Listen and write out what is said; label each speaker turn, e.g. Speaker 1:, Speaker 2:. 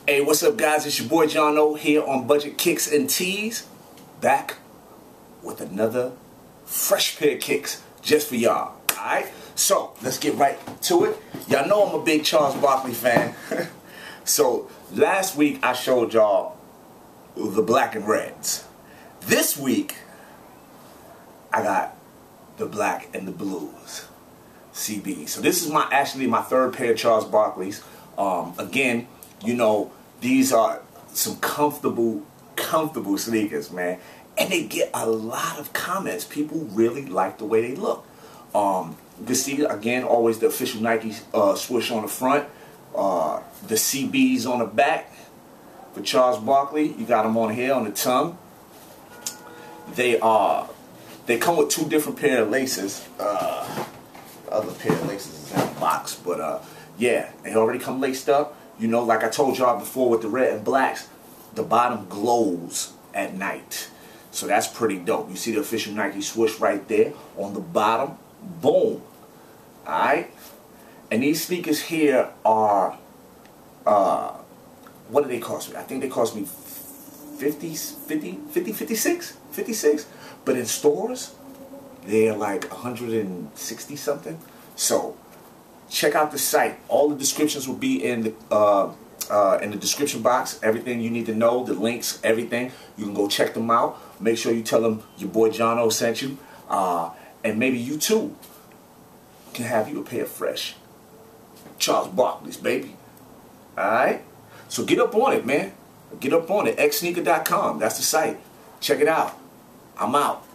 Speaker 1: Hey, what's up, guys? It's your boy John-O here on Budget Kicks and Tees, back with another fresh pair of kicks just for y'all. Alright? So, let's get right to it. Y'all know I'm a big Charles Barkley fan. So, last week I showed y'all the black and reds. This week, I got the black and the blues. CB. So this is actually my third pair of Charles Barkley's. Again, you know, these are some comfortable sneakers, man. And they get a lot of comments. People really like the way they look. You can see, again, always the official Nike swoosh on the front. The CBs on the back for Charles Barkley. You got them on here on the tongue. They come with two different pair of laces. The other pair of laces is in the box. But yeah, they already come laced up. You know, like I told y'all before with the red and blacks, the bottom glows at night. So that's pretty dope. You see the official Nike swoosh right there on the bottom. Boom. Alright? And these sneakers here are, what do they cost me? I think they cost me 56. But in stores, they're like 160 something. So check out the site. All the descriptions will be in the description box. Everything you need to know, the links, everything. You can go check them out. Make sure you tell them your boy John-O sent you. And maybe you too can have you a pair of fresh Charles Barkley's, baby. Alright? So get up on it, man. Get up on it. xsneaker.com. That's the site. Check it out. I'm out.